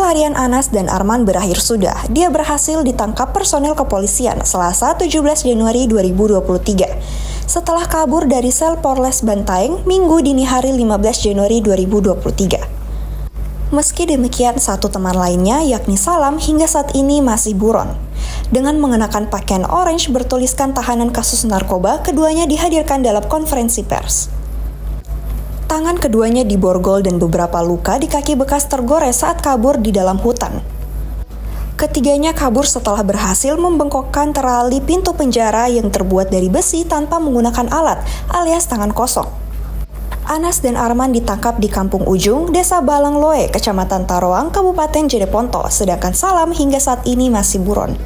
Pelarian Anas dan Arman berakhir sudah. Dia berhasil ditangkap personel kepolisian Selasa 17 Januari 2023. Setelah kabur dari sel Polres Bantaeng Minggu dini hari 15 Januari 2023. Meski demikian, satu teman lainnya yakni Salam hingga saat ini masih buron. Dengan mengenakan pakaian orange bertuliskan tahanan kasus narkoba, keduanya dihadirkan dalam konferensi pers. Tangan keduanya diborgol dan beberapa luka di kaki bekas tergores saat kabur di dalam hutan. Ketiganya kabur setelah berhasil membengkokkan terali pintu penjara yang terbuat dari besi tanpa menggunakan alat alias tangan kosong. Anas dan Arman ditangkap di Kampung Ujung, Desa Balangloe, Kecamatan Taroang, Kabupaten Jeneponto, sedangkan Salam hingga saat ini masih buron.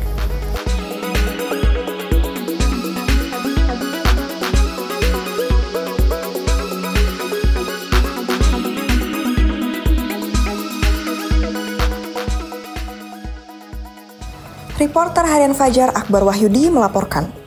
Reporter Harian Fajar Akbar Wahyudi melaporkan.